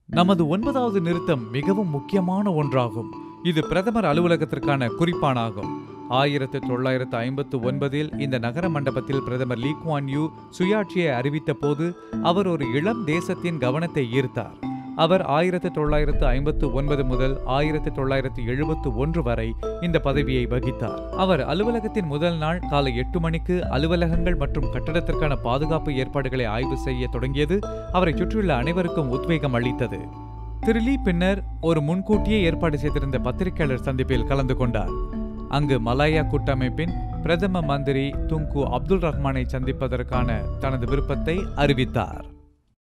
நமது 9வது நிறுத்தம் மிகவும் முக்கியமான ஒன்றாகும். இது பிரதமர் அலுவலகத்திற்கான குறிப்பானாகும். 1959இல் இந்த நகர மண்டபத்தில் பிரதமர் லீ குவான் யூ சுயாட்சியை அறிவித்த போது அவர் ஒரு இளம் தேசத்தின் கவனத்தை ஈர்த்தார். அவர் 1959 முதல் 1971 வரை இந்த பதவியை வகித்தார். அவர் அலுவலகத்தின் முதல் நாள் காலை 8 மணிக்கு அலுவலகங்கள் மற்றும் கட்டடத்திற்கான பாதுகாப்பு ஏற்பாடுகளை ஆய்வு செய்ய தொடங்கியது அவரை சுற்றியுள்ள அனைவருக்கும் உத்வேகம் அளித்தது. திரு லீ பின்னர் ஒரு முன்கூட்டியே ஏற்பாடு செய்திருந்த பத்திரிகையாளர் சந்திப்பில் கலந்து கொண்டார். அங்கு மலாயா கூட்டமைப்பின் பிரதம மந்திரி துங்கு அப்துல் ரஹ்மானை சந்திப்பதற்கான தனது விருப்பத்தை அறிவித்தார்.